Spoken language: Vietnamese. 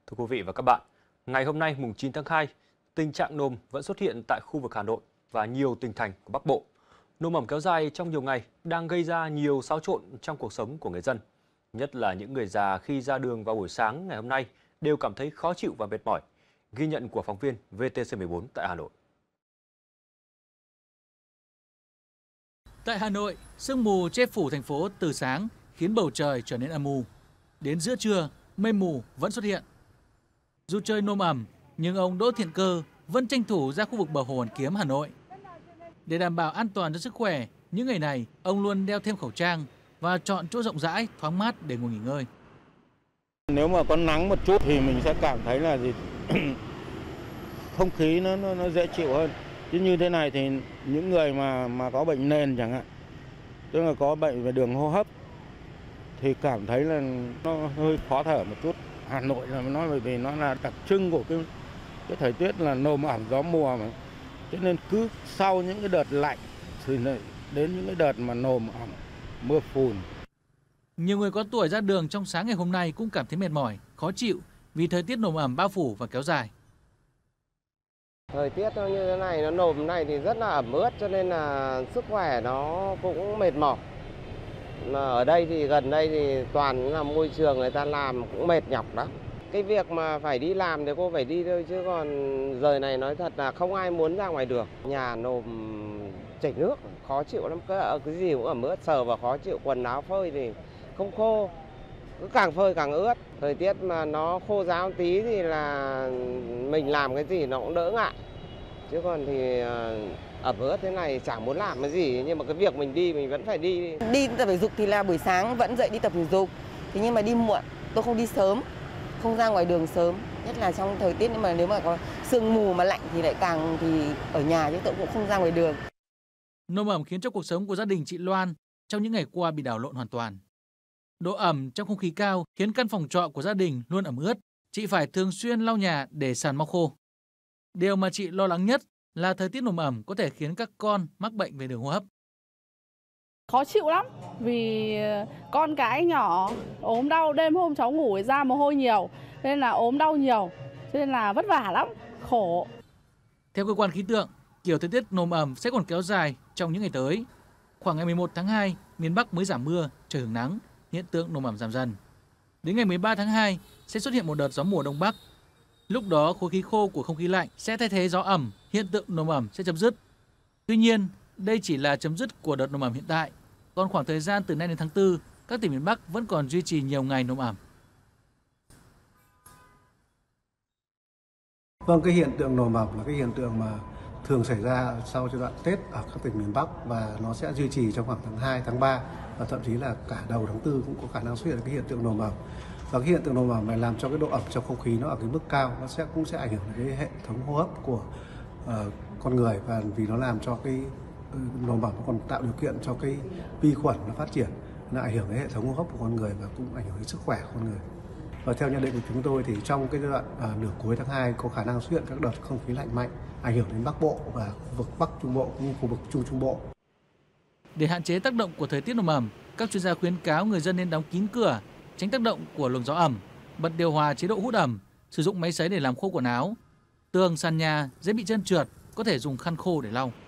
Thưa quý vị và các bạn, ngày hôm nay mùng 9 tháng 2, tình trạng nồm vẫn xuất hiện tại khu vực Hà Nội và nhiều tỉnh thành của Bắc Bộ. Nồm ẩm kéo dài trong nhiều ngày đang gây ra nhiều xáo trộn trong cuộc sống của người dân, nhất là những người già khi ra đường vào buổi sáng ngày hôm nay đều cảm thấy khó chịu và mệt mỏi. Ghi nhận của phóng viên VTC14 tại Hà Nội. Tại Hà Nội, sương mù che phủ thành phố từ sáng khiến bầu trời trở nên âm mù. Đến giữa trưa, mây mù vẫn xuất hiện. Dù trời nồm ẩm, nhưng ông Đỗ Thiện Cơ vẫn tranh thủ ra khu vực bờ Hồ Hoàn Kiếm, Hà Nội. Để đảm bảo an toàn cho sức khỏe, những ngày này ông luôn đeo thêm khẩu trang và chọn chỗ rộng rãi, thoáng mát để ngồi nghỉ ngơi. Nếu mà có nắng một chút thì mình sẽ cảm thấy là không khí nó dễ chịu hơn. Chứ như thế này thì những người mà có bệnh nền chẳng hạn, tức là có bệnh về đường hô hấp thì cảm thấy là nó hơi khó thở một chút. Hà Nội là nói bởi vì nó là đặc trưng của cái thời tiết là nồm ẩm gió mùa mà. Cho nên cứ sau những cái đợt lạnh thì đến những cái đợt mà nồm ẩm, mưa phùn. Nhiều người có tuổi ra đường trong sáng ngày hôm nay cũng cảm thấy mệt mỏi, khó chịu vì thời tiết nồm ẩm bao phủ và kéo dài. Thời tiết nó như thế này, nó nồm này thì rất là ẩm ướt cho nên là sức khỏe nó cũng mệt mỏi. Mà ở đây thì gần đây thì toàn là môi trường người ta làm cũng mệt nhọc đó. Cái việc mà phải đi làm thì cô phải đi thôi chứ còn giờ này nói thật là không ai muốn ra ngoài đường. Nhà nồm chảy nước, khó chịu lắm, cái gì cũng ẩm ướt, sờ và khó chịu, quần áo phơi thì không khô. Cứ càng phơi càng ướt. Thời tiết mà nó khô ráo tí thì là mình làm cái gì nó cũng đỡ ngại. Chứ còn thì ẩm ướt thế này chẳng muốn làm cái gì, nhưng mà cái việc mình đi mình vẫn phải đi. Đi tập thể dục thì là buổi sáng vẫn dậy đi tập thể dục. Thế nhưng mà đi muộn, tôi không đi sớm, không ra ngoài đường sớm. Nhất là trong thời tiết, nhưng mà nếu mà có sương mù mà lạnh thì lại càng thì ở nhà chứ tôi cũng không ra ngoài đường. Nồm ẩm khiến cho cuộc sống của gia đình chị Loan trong những ngày qua bị đảo lộn hoàn toàn. Độ ẩm trong không khí cao khiến căn phòng trọ của gia đình luôn ẩm ướt. Chị phải thường xuyên lau nhà để sàn mau khô. Điều mà chị lo lắng nhất là thời tiết nồm ẩm có thể khiến các con mắc bệnh về đường hô hấp. Khó chịu lắm vì con cái nhỏ ốm đau, đêm hôm cháu ngủ ra mồ hôi nhiều nên là ốm đau nhiều, cho nên là vất vả lắm, khổ. Theo cơ quan khí tượng, kiểu thời tiết nồm ẩm sẽ còn kéo dài trong những ngày tới. Khoảng ngày 11 tháng 2, miền Bắc mới giảm mưa, trời hưởng nắng, hiện tượng nồm ẩm giảm dần. Đến ngày 13 tháng 2 sẽ xuất hiện một đợt gió mùa đông bắc. Lúc đó khối khí khô của không khí lạnh sẽ thay thế gió ẩm, hiện tượng nồm ẩm sẽ chấm dứt. Tuy nhiên, đây chỉ là chấm dứt của đợt nồm ẩm hiện tại. Còn khoảng thời gian từ nay đến tháng 4, các tỉnh miền Bắc vẫn còn duy trì nhiều ngày nồm ẩm. Vâng, cái hiện tượng nồm ẩm là cái hiện tượng mà thường xảy ra sau giai đoạn Tết ở các tỉnh miền Bắc và nó sẽ duy trì trong khoảng tháng 2, tháng 3 và thậm chí là cả đầu tháng 4 cũng có khả năng xuất hiện cái hiện tượng nồm ẩm. Và cái hiện tượng nồm ẩm này làm cho cái độ ẩm trong không khí nó ở cái mức cao, nó cũng sẽ ảnh hưởng đến cái hệ thống hô hấp của con người, và vì nó làm cho cái nồm ẩm nó còn tạo điều kiện cho cái vi khuẩn nó phát triển, nó ảnh hưởng đến hệ thống hô hấp của con người và cũng ảnh hưởng đến sức khỏe của con người. Và theo nhận định của chúng tôi thì trong cái giai đoạn nửa cuối tháng 2 có khả năng xuất hiện các đợt không khí lạnh mạnh ảnh hưởng đến Bắc Bộ và khu vực Bắc Trung Bộ cũng như khu vực Trung Trung Bộ. Để hạn chế tác động của thời tiết nồm ẩm, các chuyên gia khuyến cáo người dân nên đóng kín cửa, tránh tác động của luồng gió ẩm, bật điều hòa chế độ hút ẩm, sử dụng máy sấy để làm khô quần áo. Tường, sàn nhà dễ bị trơn trượt, có thể dùng khăn khô để lau.